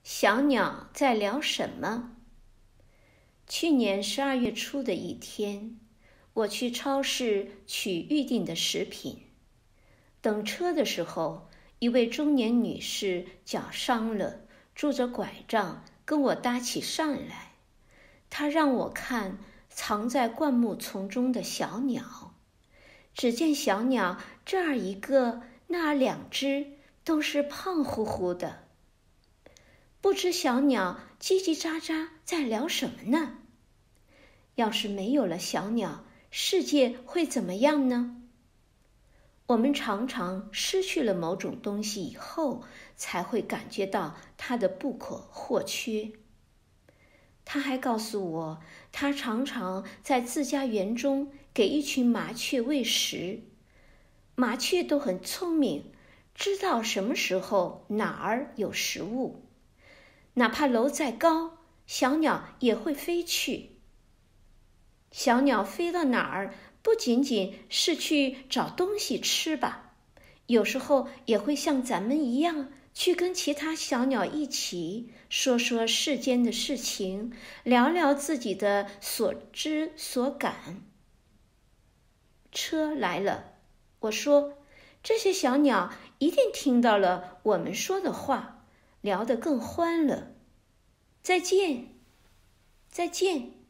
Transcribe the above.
小鸟在聊什么？去年12月初的一天，我去超市取预定的食品。等车的时候，一位中年女士脚伤了，拄着拐杖跟我搭起讪来。她让我看藏在灌木丛中的小鸟。只见小鸟这儿一个，那2只都是胖乎乎的。不知小鸟叽叽喳喳在聊什么呢？要是没有了小鸟，世界会怎么样呢？我们常常失去了某种东西以后，才会感觉到它的不可或缺。他还告诉我，他常常在自家园中给一群麻雀喂食。麻雀都很聪明，知道什么时候哪儿有食物。哪怕楼再高，小鸟也会飞去。小鸟飞到哪儿，不仅仅是去找东西吃吧，有时候也会像咱们一样，去跟其他小鸟一起说说世间的事情，聊聊自己的所知所感。车来了，我说，这些小鸟一定听到了我们说的话，聊得更欢了。再见，再见。